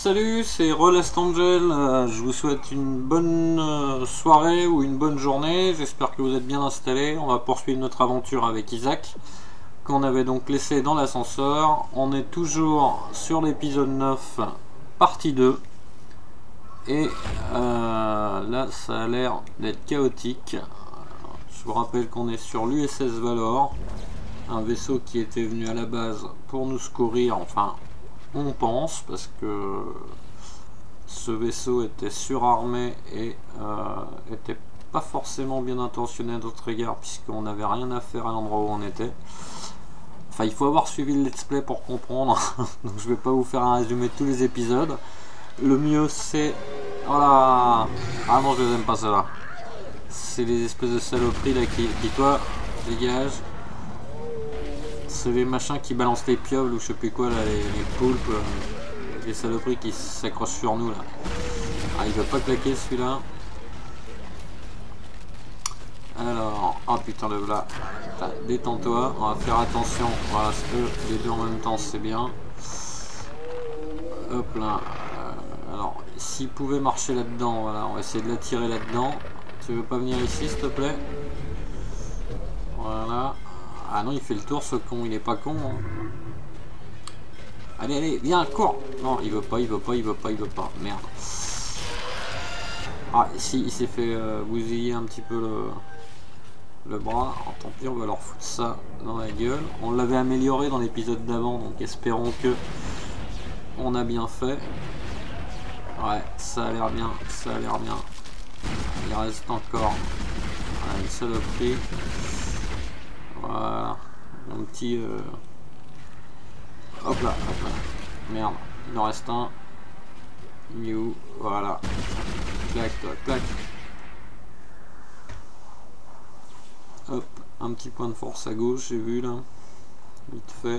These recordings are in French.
Salut, c'est Relast Angel, je vous souhaite une bonne soirée ou une bonne journée, j'espère que vous êtes bien installés. On va poursuivre notre aventure avec Isaac, qu'on avait donc laissé dans l'ascenseur. On est toujours sur l'épisode 9, partie 2, et là ça a l'air d'être chaotique. Je vous rappelle qu'on est sur l'USS Valor, un vaisseau qui était venu à la base pour nous secourir, enfin on pense, parce que ce vaisseau était surarmé et était pas forcément bien intentionné à notre égard, puisqu'on n'avait rien à faire à l'endroit où on était. Enfin, il faut avoir suivi le let's play pour comprendre, donc je vais pas vous faire un résumé de tous les épisodes. Le mieux c'est... Voilà. Ah non, je les aime pas ceux-là. C'est les espèces de saloperies là qui toi, dégage. C'est les machins qui balancent les piobles ou je sais plus quoi là, les poulpes, les saloperies qui s'accrochent sur nous là. Ah, il va pas claquer celui-là. Alors, oh putain le là. Détends-toi, on va faire attention. Voilà, parce que les deux en même temps c'est bien. Hop là. Alors, s'il pouvait marcher là-dedans, voilà, on va essayer de l'attirer là-dedans. Tu veux pas venir ici s'il te plaît? Voilà. Ah non, il fait le tour ce con, il est pas con. Hein. Allez, allez, viens, cours. Non, il veut pas, il veut pas, il veut pas, il veut pas. Merde. Ah, si, il s'est fait bousiller un petit peu le bras. Alors, tant pis, on va leur foutre ça dans la gueule. On l'avait amélioré dans l'épisode d'avant, donc espérons que on a bien fait. Ouais, ça a l'air bien, ça a l'air bien. Il reste encore une saloperie. Voilà, un petit... Hop là, hop là. Merde, il en reste un. Il est où? Voilà. Clac, toi, clac. Hop, un petit point de force à gauche, j'ai vu là. Vite fait.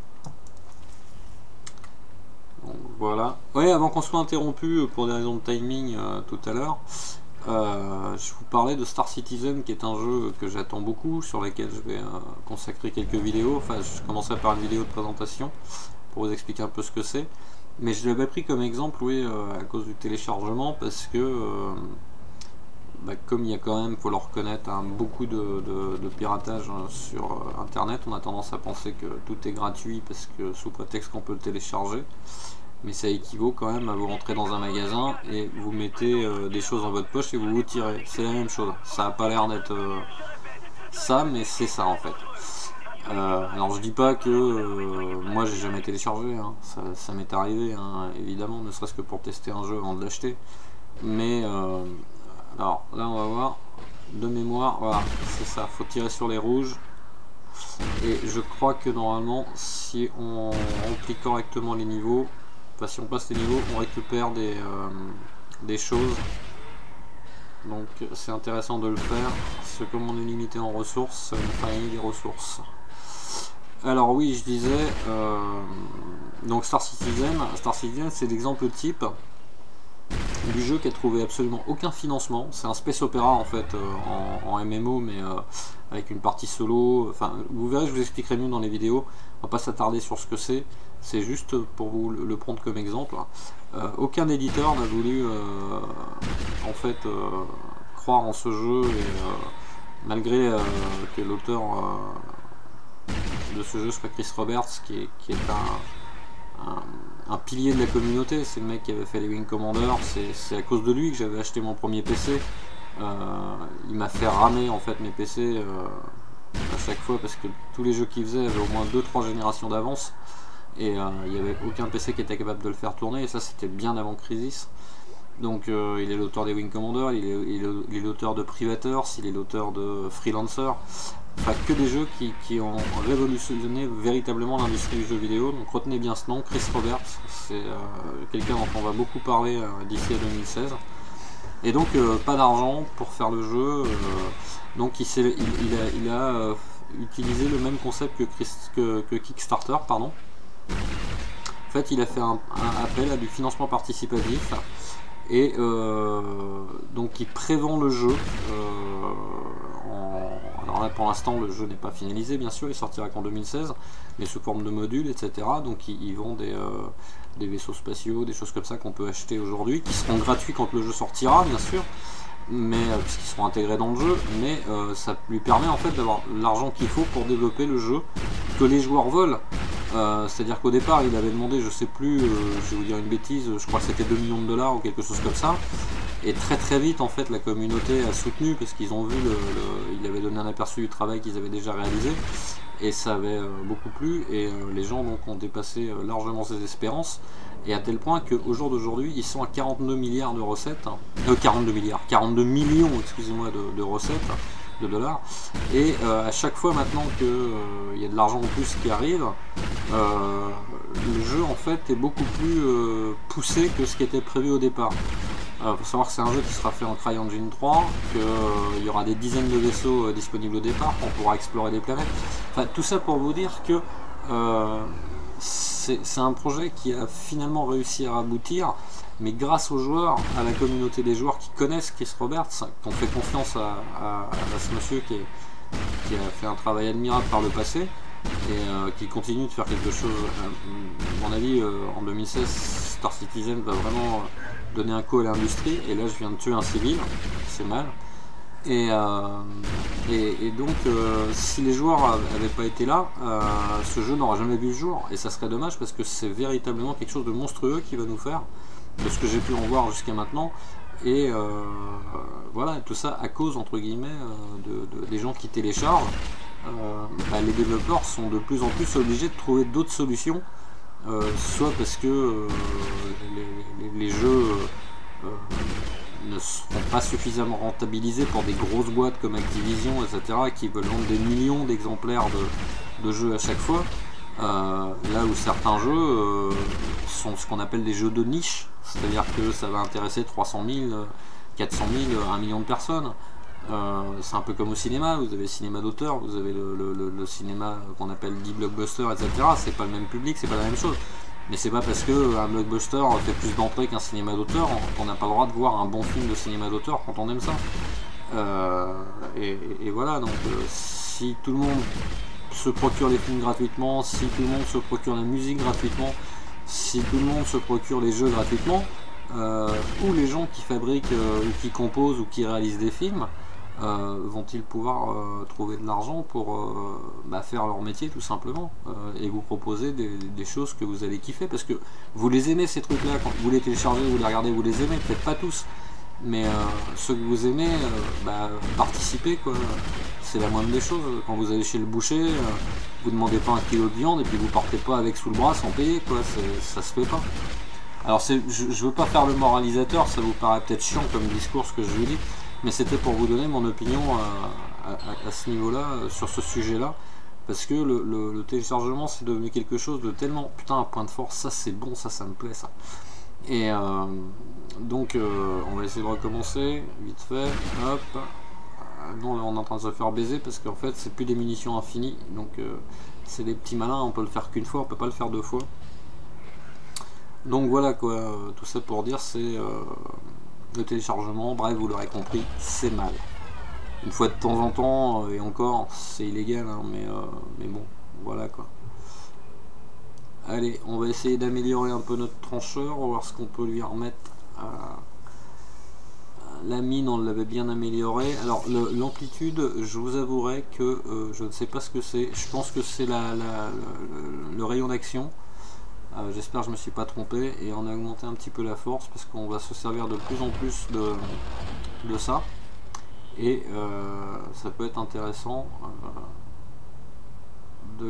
Donc voilà. Ouais, avant qu'on soit interrompu pour des raisons de timing tout à l'heure. Je vous parlais de Star Citizen, qui est un jeu que j'attends beaucoup, sur lequel je vais consacrer quelques vidéos. Enfin, je commencerai par une vidéo de présentation pour vous expliquer un peu ce que c'est. Mais je l'avais pris comme exemple, oui, à cause du téléchargement, parce que comme il y a quand même, faut le reconnaître, beaucoup de piratage sur Internet, on a tendance à penser que tout est gratuit parce que sous prétexte qu'on peut le télécharger. Mais ça équivaut quand même à vous rentrer dans un magasin et vous mettez des choses dans votre poche et vous tirez. C'est la même chose. Ça n'a pas l'air d'être ça, mais c'est ça en fait. Alors je dis pas que moi j'ai jamais téléchargé, hein. Ça m'est arrivé, hein, évidemment, ne serait-ce que pour tester un jeu avant de l'acheter. Mais alors là on va voir de mémoire, voilà, c'est ça, faut tirer sur les rouges. Et je crois que normalement si on remplit correctement les niveaux, enfin, si on passe les niveaux, on récupère des choses. Donc c'est intéressant de le faire. Parce que comme on est limité en ressources, ça va nous faire gagner des ressources. Alors oui, je disais, donc Star Citizen c'est l'exemple type du jeu qui a trouvé absolument aucun financement. C'est un space opéra en fait, en MMO, mais avec une partie solo. Enfin, vous verrez, je vous expliquerai mieux dans les vidéos. On va pas s'attarder sur ce que c'est. C'est juste pour vous le prendre comme exemple. Aucun éditeur n'a voulu en fait croire en ce jeu, et malgré que l'auteur de ce jeu soit Chris Roberts, qui est un pilier de la communauté. C'est le mec qui avait fait les Wing Commander. C'est à cause de lui que j'avais acheté mon premier PC. Il m'a fait ramer en fait mes PC à chaque fois, parce que tous les jeux qu'il faisait avaient au moins 2-3 générations d'avance, et il n'y avait aucun PC qui était capable de le faire tourner, et ça c'était bien avant Crisis. Donc il est l'auteur des Wing Commander, il est l'auteur de Privateurs, il est l'auteur de Freelancer. Enfin, que des jeux qui ont révolutionné véritablement l'industrie du jeu vidéo. Donc retenez bien ce nom, Chris Roberts. C'est quelqu'un dont on va beaucoup parler d'ici à 2016. Et donc pas d'argent pour faire le jeu. Donc il a utilisé le même concept que Kickstarter, pardon. En fait, il a fait un appel à du financement participatif. Et donc il prévend le jeu. Alors Alors là pour l'instant le jeu n'est pas finalisé bien sûr, il sortira qu'en 2016, mais sous forme de modules, etc. Donc ils vendent des vaisseaux spatiaux, des choses comme ça qu'on peut acheter aujourd'hui, qui seront gratuits quand le jeu sortira bien sûr, mais puisqu'ils seront intégrés dans le jeu, mais ça lui permet en fait d'avoir l'argent qu'il faut pour développer le jeu que les joueurs veulent. C'est-à-dire qu'au départ il avait demandé, je sais plus, je vais vous dire une bêtise, je crois que c'était 2 millions de dollars ou quelque chose comme ça, et très vite en fait la communauté a soutenu parce qu'ils ont vu il avait donné un aperçu du travail qu'ils avaient déjà réalisé, et ça avait beaucoup plu, et les gens donc ont dépassé largement ses espérances, et à tel point qu'au jour d'aujourd'hui ils sont à 42 milliards de recettes, 42 millions excusez-moi de recettes de dollars, et à chaque fois maintenant qu'il y a de l'argent en plus qui arrive, le jeu en fait est beaucoup plus poussé que ce qui était prévu au départ. Faut savoir que c'est un jeu qui sera fait en CryEngine 3, qu'il y aura des dizaines de vaisseaux disponibles au départ, qu'on pourra explorer des planètes. Enfin, tout ça pour vous dire que c'est un projet qui a finalement réussi à aboutir, mais grâce aux joueurs, à la communauté des joueurs qui connaissent Chris Roberts, qui ont fait confiance à ce monsieur qui a fait un travail admirable par le passé, et qui continue de faire quelque chose. À mon avis, en 2016, Star Citizen va vraiment donner un coup à l'industrie, et là je viens de tuer un civil, c'est mal. Et donc si les joueurs n'avaient pas été là, ce jeu n'aurait jamais vu le jour, et ça serait dommage parce que c'est véritablement quelque chose de monstrueux qui va nous faire, de ce que j'ai pu en voir jusqu'à maintenant, et voilà, tout ça à cause entre guillemets des gens qui téléchargent. Les développeurs sont de plus en plus obligés de trouver d'autres solutions, soit parce que les jeux ne seront pas suffisamment rentabilisés pour des grosses boîtes comme Activision, etc., qui veulent vendre des millions d'exemplaires de jeux à chaque fois, là où certains jeux sont ce qu'on appelle des jeux de niche, c'est-à-dire que ça va intéresser 300 000, 400 000, 1 million de personnes. C'est un peu comme au cinéma, vous avez le cinéma d'auteur, vous avez le cinéma qu'on appelle dit blockbuster, etc. C'est pas le même public, c'est pas la même chose. Mais c'est pas parce qu'un blockbuster fait plus d'entrées qu'un cinéma d'auteur qu'on n'a pas le droit de voir un bon film de cinéma d'auteur quand on aime ça. Et voilà, donc si tout le monde se procure les films gratuitement, si tout le monde se procure la musique gratuitement, si tout le monde se procure les jeux gratuitement, ou les gens qui fabriquent ou qui composent ou qui réalisent des films, vont-ils pouvoir trouver de l'argent pour faire leur métier tout simplement, et vous proposer des choses que vous allez kiffer, parce que vous les aimez ces trucs là, quand vous les téléchargez, vous les regardez, vous les aimez, peut-être pas tous, mais ceux que vous aimez, participez quoi, c'est la moindre des choses. Quand vous allez chez le boucher, vous demandez pas 1 kilo de viande et puis vous partez pas avec sous le bras sans payer quoi, ça se fait pas. Alors je veux pas faire le moralisateur, ça vous paraît peut-être chiant comme discours ce que je vous dis, mais c'était pour vous donner mon opinion à ce niveau-là, sur ce sujet-là, parce que le téléchargement c'est devenu quelque chose de tellement, putain, un point de force, ça c'est bon, ça me plaît ça. Et donc on va essayer de recommencer, vite fait, hop. Non, là on est en train de se faire baiser parce qu'en fait c'est plus des munitions infinies, donc c'est des petits malins, on peut le faire qu'une fois, on peut pas le faire 2 fois. Donc voilà quoi, tout ça pour dire c'est le téléchargement, bref vous l'aurez compris, c'est mal. Une fois de temps en temps, et encore c'est illégal, hein, mais bon, voilà quoi. Allez, on va essayer d'améliorer un peu notre trancheur, on va voir ce qu'on peut lui remettre. La mine on l'avait bien améliorée. Alors l'amplitude, je vous avouerai que je ne sais pas ce que c'est, je pense que c'est le rayon d'action. J'espère que je me suis pas trompé, et on a augmenté un petit peu la force parce qu'on va se servir de plus en plus de ça, et ça peut être intéressant de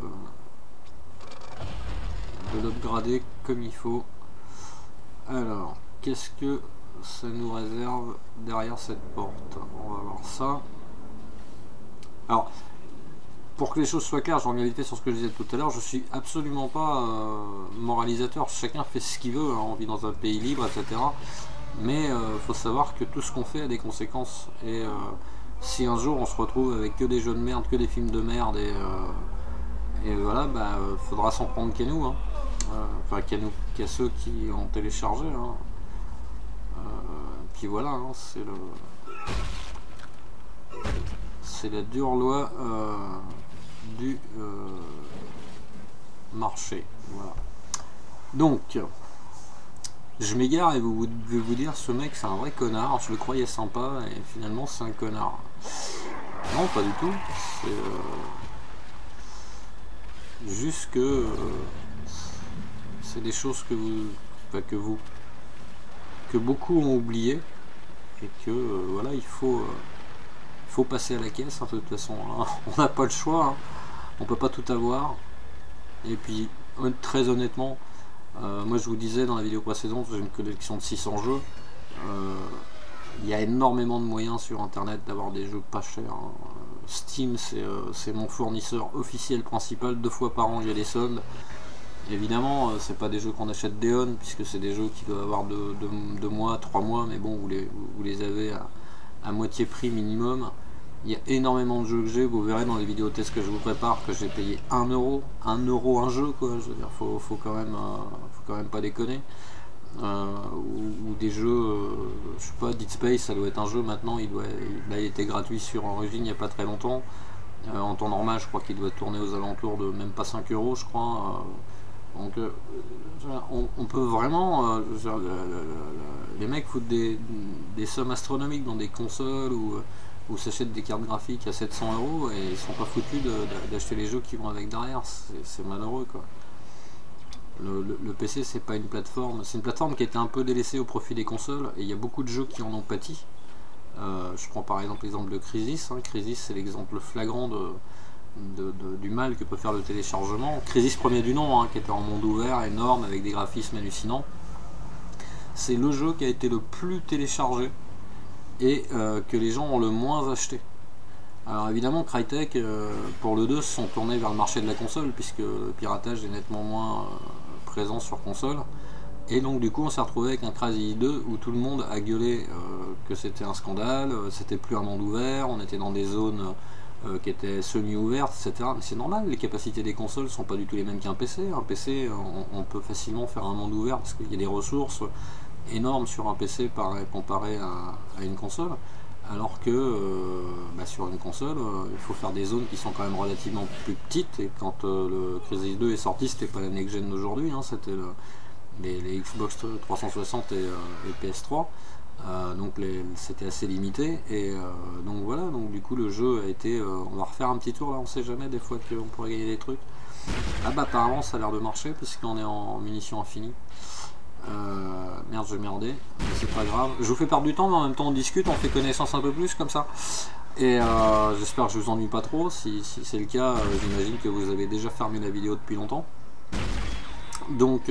l'upgrader comme il faut. Alors qu'est-ce que ça nous réserve derrière cette porte? On va voir ça. Alors pour que les choses soient claires, en réalité sur ce que je disais tout à l'heure, je suis absolument pas moralisateur, chacun fait ce qu'il veut, hein, on vit dans un pays libre, etc. Mais faut savoir que tout ce qu'on fait a des conséquences, et si un jour on se retrouve avec que des jeux de merde, que des films de merde, et voilà, faudra s'en prendre qu'à nous, hein. Enfin qu'à ceux qui ont téléchargé, hein. Puis voilà, hein, c'est la dure loi du marché. Voilà. Donc, je m'égare et je vais vous dire, ce mec c'est un vrai connard. Je le croyais sympa et finalement c'est un connard. Non, pas du tout. C'est juste que c'est des choses que que beaucoup ont oublié et que voilà, il faut passer à la caisse, hein, de toute façon. Hein. On n'a pas le choix. Hein. On peut pas tout avoir. Et puis, très honnêtement, moi je vous disais dans la vidéo précédente, j'ai une collection de 600 jeux. Il y a énormément de moyens sur internet d'avoir des jeux pas chers. Hein. Steam, c'est mon fournisseur officiel principal. 2 fois par an, il y a des soldes. Évidemment, c'est pas des jeux qu'on achète Day-on, puisque c'est des jeux qui doivent avoir 2 mois, 3 mois, mais bon, vous les avez à moitié prix minimum. Il y a énormément de jeux que j'ai, vous verrez dans les vidéos tests que je vous prépare que j'ai payé 1 euro, 1 euro un jeu, quoi. Je veux dire, faut quand même pas déconner. Ou des jeux, je sais pas, Dead Space, ça doit être un jeu maintenant, il a été gratuit sur Origin il n'y a pas très longtemps. En temps normal, je crois qu'il doit tourner aux alentours de même pas 5 euros, je crois. Donc, on peut vraiment, les mecs foutent des sommes astronomiques dans des consoles ou s'achètent des cartes graphiques à 700 euros et ils sont pas foutus d'acheter les jeux qui vont avec derrière. C'est malheureux, quoi. Le PC, c'est pas une plateforme, c'est une plateforme qui a été un peu délaissée au profit des consoles et il y a beaucoup de jeux qui en ont pâti. Je prends par exemple l'exemple de Crysis. Hein. Crysis, c'est l'exemple flagrant du mal que peut faire le téléchargement. Crysis premier du nom, hein, qui était en monde ouvert, énorme, avec des graphismes hallucinants. C'est le jeu qui a été le plus téléchargé et que les gens ont le moins acheté. Alors évidemment, Crytek, pour le 2, se sont tournés vers le marché de la console, puisque le piratage est nettement moins présent sur console. Et donc du coup, on s'est retrouvé avec un Crysis 2 où tout le monde a gueulé que c'était un scandale, c'était plus un monde ouvert, on était dans des zones qui étaient semi-ouvertes, etc. Mais c'est normal, les capacités des consoles sont pas du tout les mêmes qu'un PC. Un PC, on peut facilement faire un monde ouvert parce qu'il y a des ressources énormes sur un PC comparé à une console. Alors que sur une console, il faut faire des zones qui sont quand même relativement plus petites. Et quand le Crysis 2 est sorti, c'était pas la next-gen d'aujourd'hui, hein, c'était les Xbox 360 et PS3. Donc c'était assez limité. Et donc voilà, donc du coup le jeu a été... on va refaire un petit tour là, on sait jamais, des fois qu'on pourrait gagner des trucs. Ah bah apparemment ça a l'air de marcher parce qu'on est en munitions infinies. Merde, j'ai merdé, mais c'est pas grave. Je vous fais perdre du temps, mais en même temps on discute, on fait connaissance un peu plus comme ça. Et j'espère que je vous ennuie pas trop. Si c'est le cas, j'imagine que vous avez déjà fermé la vidéo depuis longtemps. Donc,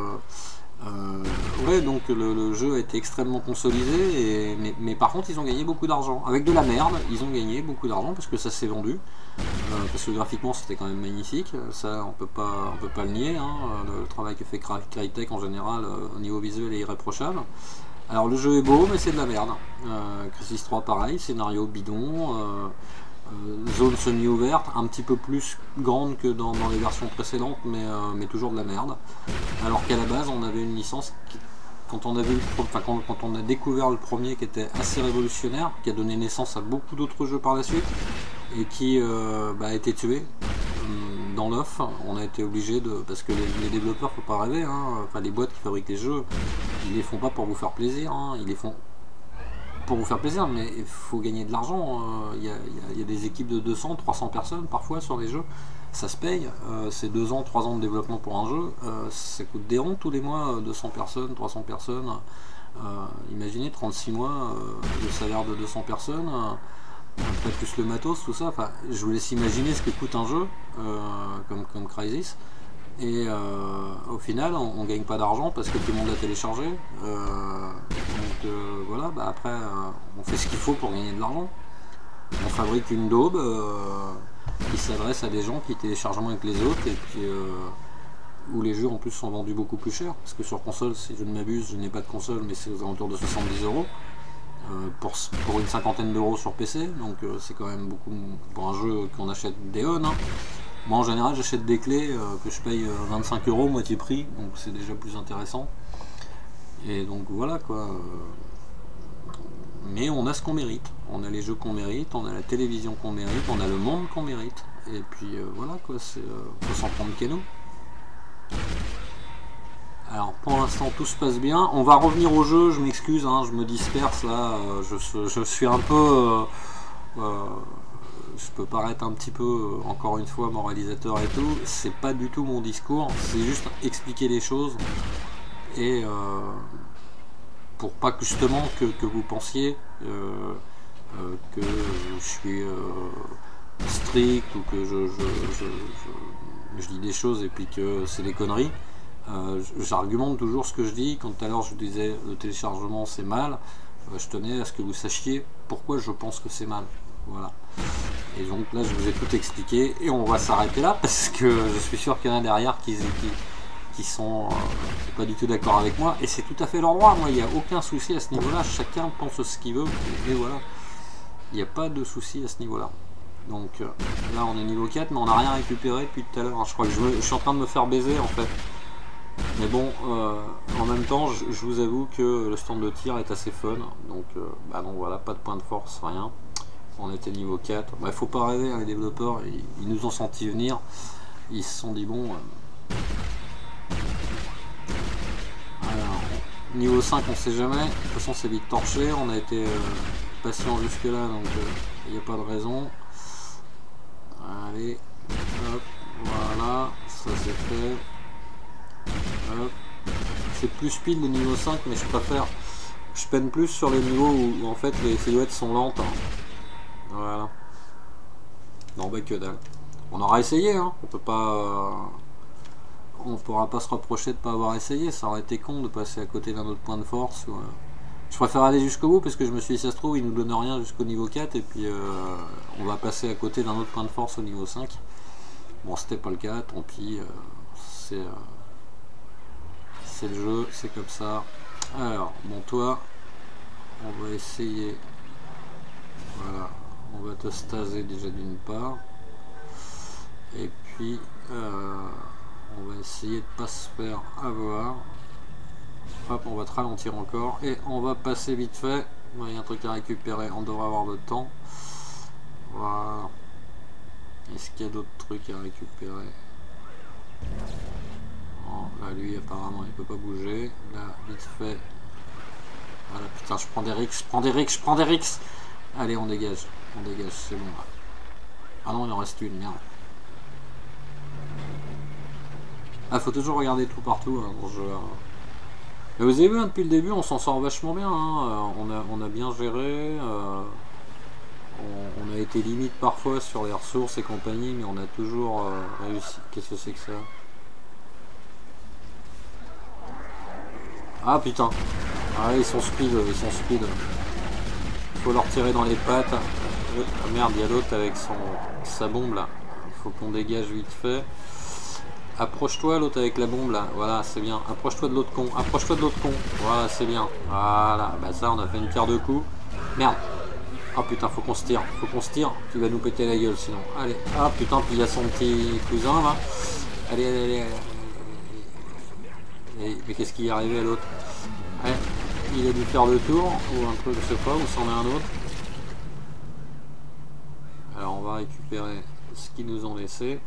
ouais, donc le jeu a été extrêmement consolidé, mais par contre ils ont gagné beaucoup d'argent. Avec de la merde, ils ont gagné beaucoup d'argent parce que ça s'est vendu. Parce que graphiquement c'était quand même magnifique, ça on peut pas le nier, hein. Le travail que fait Crytek en général au niveau visuel est irréprochable. Alors le jeu est beau mais c'est de la merde. Crysis 3 pareil, scénario bidon, zone semi-ouverte, un petit peu plus grande que dans les versions précédentes, mais toujours de la merde. Alors qu'à la base on avait une licence quand on a découvert le premier, qui était assez révolutionnaire, qui a donné naissance à beaucoup d'autres jeux par la suite, et qui a été tué dans l'œuf. On a été obligé de... Parce que les développeurs, faut pas rêver, hein. Enfin les boîtes qui fabriquent les jeux, ils les font pas pour vous faire plaisir, hein. Ils les font pour vous faire plaisir, mais il faut gagner de l'argent. Il y a des équipes de 200, 300 personnes parfois sur les jeux. Ça se paye, c'est 2 ans, 3 ans de développement pour un jeu, ça coûte des ronds tous les mois, 200 personnes, 300 personnes, imaginez 36 mois, le salaire de 200 personnes, après plus le matos, tout ça, enfin, je vous laisse imaginer ce que coûte un jeu comme Crysis, et au final on gagne pas d'argent parce que tout le monde a téléchargé, donc voilà, après on fait ce qu'il faut pour gagner de l'argent, on fabrique une daube qui s'adresse à des gens qui téléchargent moins que les autres, et puis où les jeux en plus sont vendus beaucoup plus cher, parce que sur console, si je ne m'abuse, je n'ai pas de console, mais c'est aux alentours de 70 euros pour une cinquantaine d'euros sur PC, donc c'est quand même beaucoup pour un jeu qu'on achète Day-on, hein. Moi en général j'achète des clés que je paye 25 euros moitié prix, donc c'est déjà plus intéressant, et donc voilà quoi. Mais on a ce qu'on mérite, On a les jeux qu'on mérite, on a la télévision qu'on mérite, on a le monde qu'on mérite. Et puis voilà quoi, faut s'en prendre qu'à nous. Alors pour l'instant tout se passe bien. On va revenir au jeu, je m'excuse, hein, je me disperse là, je suis un peu... je peux paraître un petit peu, encore une fois, moralisateur et tout. C'est pas du tout mon discours, c'est juste expliquer les choses. Et pour pas que justement que vous pensiez que je suis strict ou que je dis des choses et puis que c'est des conneries. J'argumente toujours ce que je dis. Quand tout à l'heure je disais le téléchargement c'est mal, je tenais à ce que vous sachiez pourquoi je pense que c'est mal. Voilà. Et donc là je vous ai tout expliqué et on va s'arrêter là parce que je suis sûr qu'il y en a derrière qui sont pas du tout d'accord avec moi et c'est tout à fait leur droit. Moi il n'y a aucun souci à ce niveau là, chacun pense ce qu'il veut et voilà, il n'y a pas de souci à ce niveau là. Donc là on est niveau 4 mais on n'a rien récupéré depuis tout à l'heure. Je crois que je suis en train de me faire baiser en fait, mais bon en même temps je vous avoue que le stand de tir est assez fun. Donc bah non, voilà, pas de point de force, rien. On était niveau 4. Bah, faut pas rêver, hein, les développeurs ils nous ont senti venir, ils se sont dit bon alors, niveau 5 on sait jamais, de toute façon c'est vite torché, on a été patient jusque là donc il n'y a pas de raison. Allez, hop, voilà, ça c'est fait. Hop. C'est plus speed le niveau 5 mais je peine plus sur les niveaux où en fait les silhouettes sont lentes, hein. Voilà. Non bah que dalle. On aura essayé, hein. On peut pas... on pourra pas se reprocher de pas avoir essayé, ça aurait été con de passer à côté d'un autre point de force. Ou, je préfère aller jusqu'au bout parce que je me suis dit ça se trouve il nous donne rien jusqu'au niveau 4 et puis on va passer à côté d'un autre point de force au niveau 5. Bon c'était pas le cas, tant pis, c'est le jeu, c'est comme ça. Alors bon toi on va essayer, voilà, on va te staser déjà d'une part et puis on va essayer de pas se faire avoir. Hop, on va te ralentir encore et on va passer vite fait. Il y a un truc à récupérer, on devrait avoir le temps. Voilà. Est-ce qu'il y a d'autres trucs à récupérer? Oh, là lui apparemment il peut pas bouger. Là vite fait. Voilà, putain je prends des risques, Allez on dégage, c'est bon là. Ah non il en reste une, merde. Ah faut toujours regarder tout partout hein, dans le jeu. Mais vous avez vu hein, depuis le début on s'en sort vachement bien, hein. On a bien géré, on a été limite parfois sur les ressources et compagnie, mais on a toujours réussi. Qu'est-ce que c'est que ça? Ah putain. Ah ils sont speed. Faut leur tirer dans les pattes. Ah merde, il y a l'autre avec sa bombe là. Faut qu'on dégage vite fait. Approche-toi l'autre avec la bombe là, voilà c'est bien. Approche-toi de l'autre con, voilà c'est bien. Voilà, bah ça on a fait une paire de coups. Merde. Oh putain faut qu'on se tire, tu vas nous péter la gueule sinon. Allez, ah putain puis il y a son petit cousin là. Allez. Mais qu'est-ce qui est arrivé à l'autre? Ouais, il a dû faire le tour, ou un truc, je sais pas, ou c'en est un autre. Alors on va récupérer ce qu'ils nous ont laissé.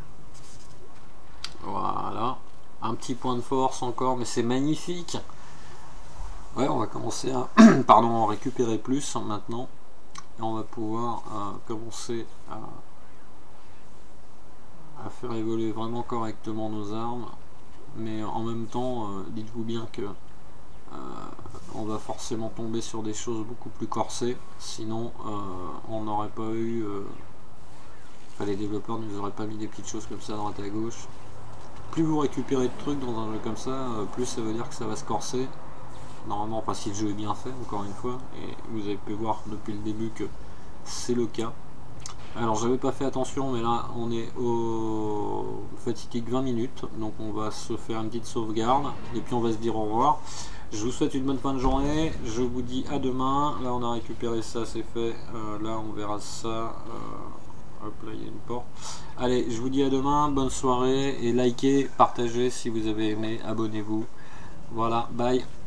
Voilà, un petit point de force encore, mais c'est magnifique. Ouais, on va commencer à pardon, récupérer plus maintenant. Et on va pouvoir commencer à faire évoluer vraiment correctement nos armes. Mais en même temps, dites-vous bien que on va forcément tomber sur des choses beaucoup plus corsées. Sinon, on n'aurait pas eu... enfin, les développeurs ne nous auraient pas mis des petites choses comme ça à droite et à gauche. Plus vous récupérez de trucs dans un jeu comme ça, plus ça veut dire que ça va se corser. Normalement, enfin si le jeu est bien fait, encore une fois, et vous avez pu voir depuis le début que c'est le cas. Alors j'avais pas fait attention, mais là on est au fatidique 20 minutes, donc on va se faire une petite sauvegarde, et puis on va se dire au revoir. Je vous souhaite une bonne fin de journée, je vous dis à demain. Là on a récupéré ça, c'est fait, là on verra ça. Hop là il y a une porte. Allez, je vous dis à demain, bonne soirée et likez, partagez si vous avez aimé, abonnez-vous. Voilà, bye.